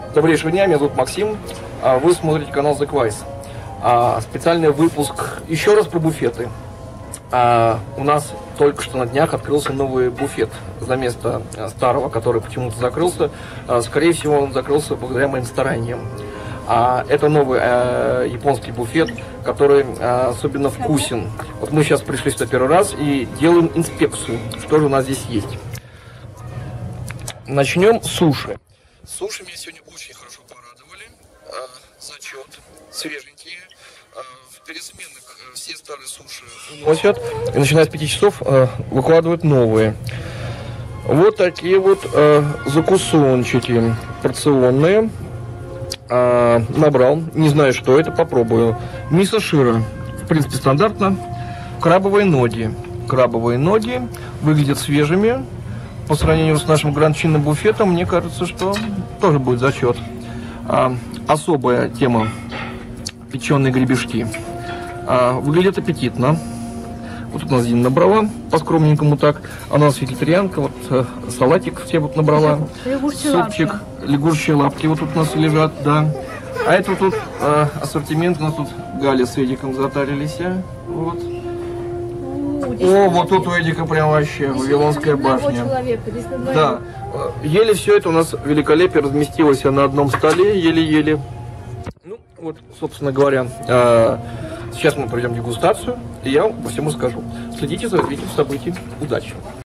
Добрейшего дня, меня зовут Максим. Вы смотрите канал The Quiz. Специальный выпуск еще раз про буфеты. У нас только что на днях открылся новый буфет за место старого, который почему-то закрылся. Скорее всего, он закрылся благодаря моим стараниям. Это новый японский буфет, который особенно вкусен. Вот мы сейчас пришли сюда первый раз и делаем инспекцию, что же у нас здесь есть. Начнем с суши. Суши меня сегодня очень хорошо порадовали. Зачет, свеженькие. В пересменных все старые суши уносят. И начиная с 5 часов выкладывают новые. Вот такие вот закусончики порционные. Набрал, не знаю, что это, попробую. Мисо шира, в принципе, стандартно. Крабовые ноги. Крабовые ноги выглядят свежими. По сравнению с нашим гранд-чинным буфетом, мне кажется, что тоже будет зачет. Особая тема – печеные гребешки. Выглядит аппетитно. Вот тут у нас Дина набрала, по-скромненькому так. Она у нас вегетарианка, вот салатик все вот набрала. Супчик, лягушечьи лапки вот тут у нас лежат, да. А это вот тут ассортимент, у нас тут Галя с Эдиком затарились. Вот. О, вот тут у Эдика прям вообще Вавилонская башня. Да, еле все это у нас великолепие разместилось на одном столе, еле-еле. Ну, вот, собственно говоря, сейчас мы проведем дегустацию, и я вам по всему скажу. Следите за развитием событий. Удачи!